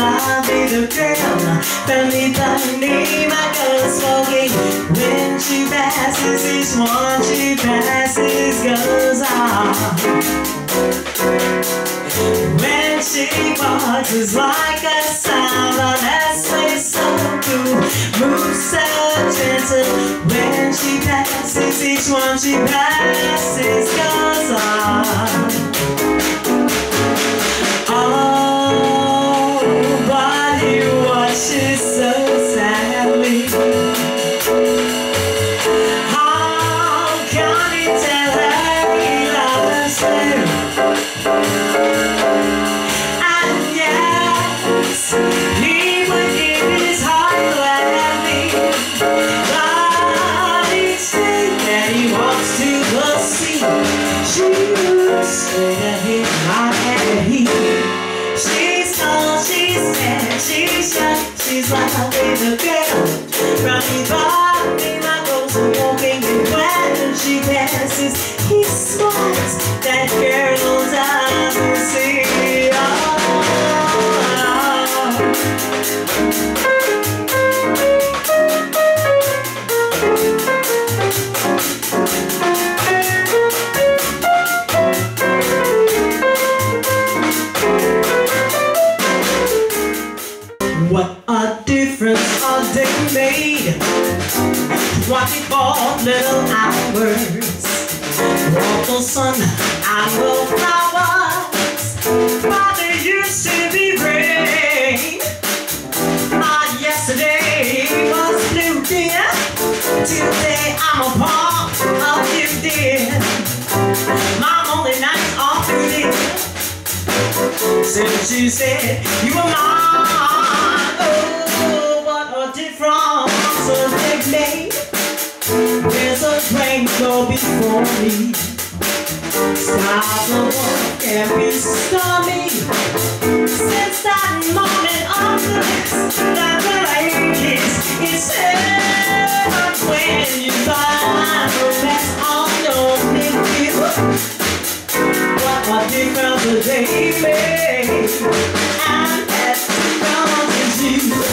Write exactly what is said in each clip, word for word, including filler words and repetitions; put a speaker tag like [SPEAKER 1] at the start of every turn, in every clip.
[SPEAKER 1] lovely the girl. Family funny, my girl is smoking. When she passes, each one she passes goes off. When she walks, it's like a sound on her face, so cool, moves so gentle. When she passes, each one she passes goes off. Oh, but he watches so sadly. How can he tell her he loves her? And yes, he would give his heart gladly. But each day that he walks to the sea, she looks straight at him, not at him. She's tall, she's fair, she's young, she's lovely the girl. Running by me, my goals are walking, and when she passes, he smiles. That girl doesn't see. Oh. What a difference a day made. Twenty-four little hours. Walk the sun and the flowers. But there used to be rain. Ah, yesterday was blue, dear. Today I'm a part of you, dear. My only nights are through, dear. Since you said you were mine. Oh, what a difference a day made. There's a train go before me. Skies of war can be stormy. Since that moment of bliss that the rain hits, it's heaven when you find romance on your knees. What a difference a day made. And that difference is you.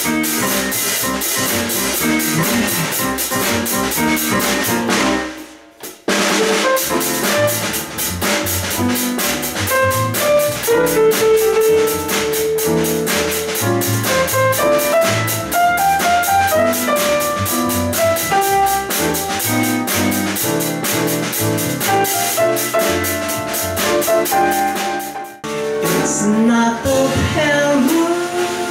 [SPEAKER 1] It's not the pale moon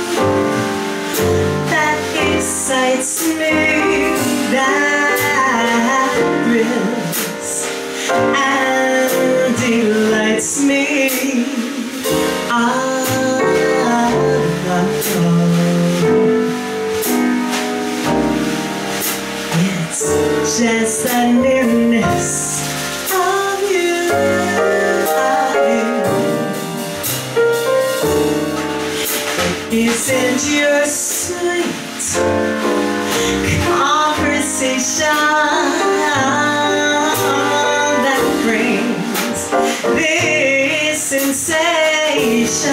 [SPEAKER 1] that excites me, that thrills and delights me. Ah, it's just the nearness of you. Isn't your sweet conversation that brings this sensation?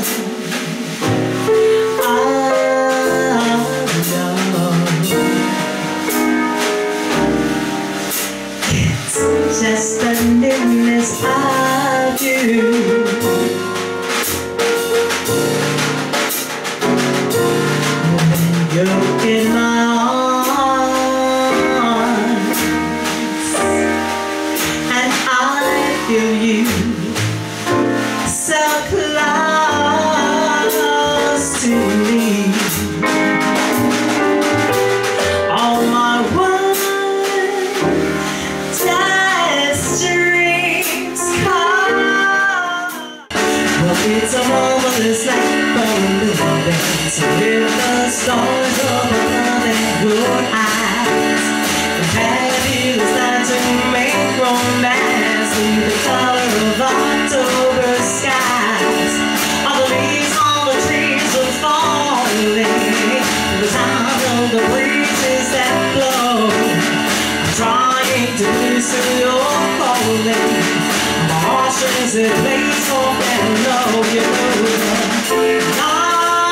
[SPEAKER 1] Oh, no. It's just the nearness of you. You're in my arms, and I feel you so close to me. All my wildest dreams come. Well, it's a marvelous night for a little dance with the stars. Your eyes, the fabulous night to make romance in the color of October skies. All the leaves on the trees are falling, the sound of the breezes that blow. I'm trying to listen your calling. My heart strings it plays for and know you know.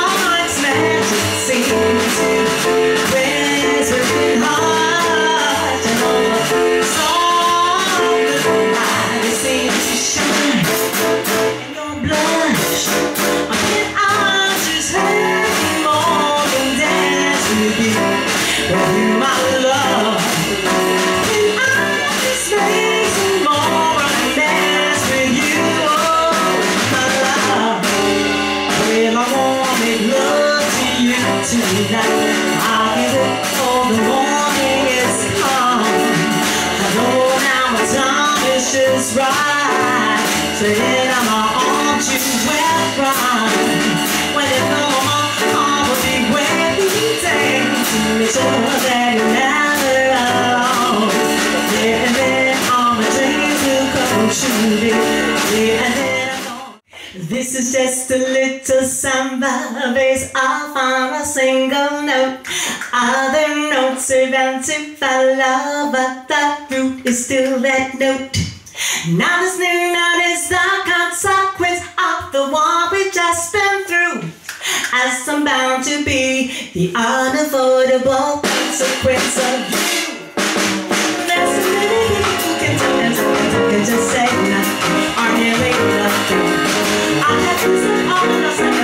[SPEAKER 1] the morning is come. I know now my time is just right. So then I'm on to where from. When you know my heart will be waiting to make sure that you're never alone. Yeah, and then all my dreams will come true. Yeah, and then I'm gone. This is just a little samba based off on a single note. Other notes are bound to follow, but the root is still that note. Now this new note is the consequence of the one we've just been through. As I'm bound to be the unavoidable consequence of you. There's so many people who can talk and talk and talk and just say nothing, or nearly nothing. I have to say all of us.